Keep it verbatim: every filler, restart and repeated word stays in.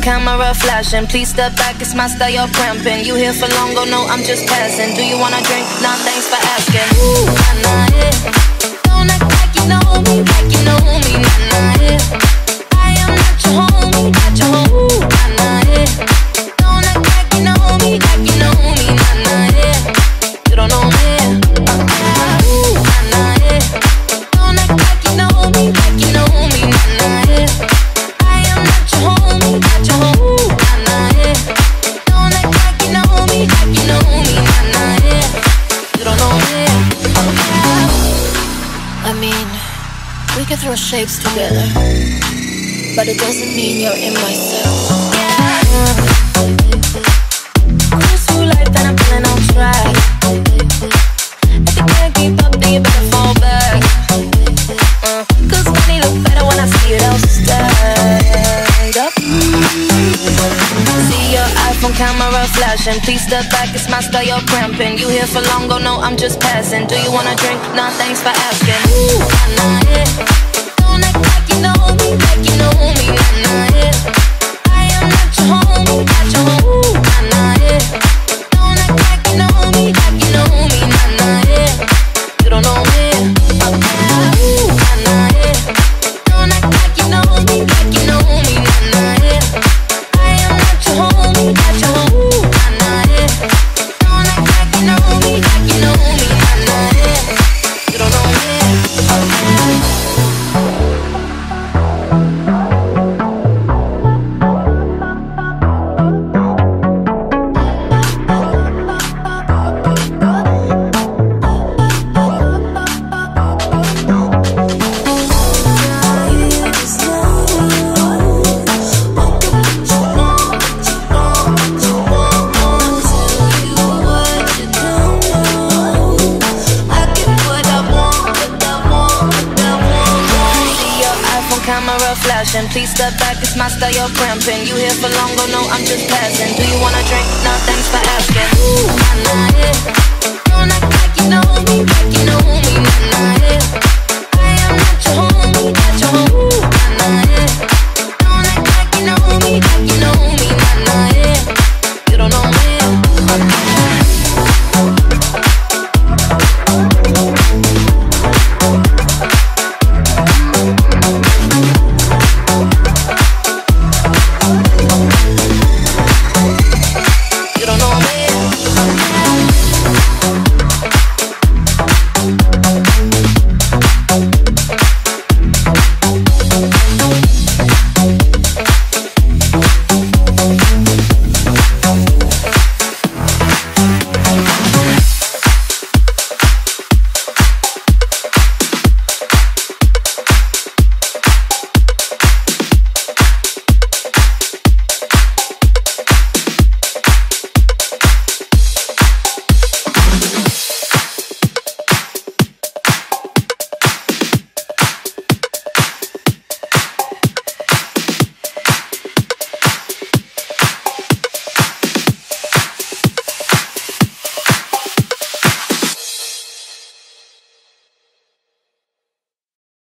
camera flashing. Please step back, it's my style, you're cramping. You here for long, go no, I'm just passing. Do you wanna drink? Nah, thanks for asking. Ooh, nah, nah, yeah. Don't act like you know me, like you know me, nah, nah, yeah. I am not your homie, not your homie, ooh, nah, nah, yeah. Don't act like you know me, like you know me, nah, nah, yeah. You don't know me, uh, ooh, nah, nah, yeah. Don't act like you know me, like you know me, nah, nah, yeah. I am not your homie, not your homie, ooh, nah, nah, yeah. Don't act like you know me, like you know me, nah, nah, yeah. You don't know me, uh, I mean, we can throw shapes together, but it doesn't mean you're in my cell. Yeah. Cruise through life and I'm feeling on track. If you can't keep up, then you better fall back. uh, Cause money look better when I see it all stacked up. See your iPhone camera flashing. Please step back, it's my style, you're cramping. You here for long, go no, I'm just passing. Do you wanna drink? Nah, thanks for asking. Ooh, nah, nah, yeah. Don't act like you know me, like you know me, nah, nah, yeah. I am not your homie, not your homie, ooh, nah, nah, yeah. Don't act like you know me, like you know me, nah, nah, yeah. You don't know me, uh, ooh, nah, nah, yeah. Don't act like you know me, like you know me, nah, nah, yeah. I am not your homie, not your homie, ooh, nah, nah, yeah. Don't act like you know me, like you know me, nah, nah, yeah. You don't know me, uh, camera flashing. Please step back, it's my style, you're cramping. You here for long, go no, I'm just passing. Do you wanna drink? Nah, thanks for asking. Ooh, nah, nah, yeah. Don't act like you know me, like you know me, nah, nah, yeah.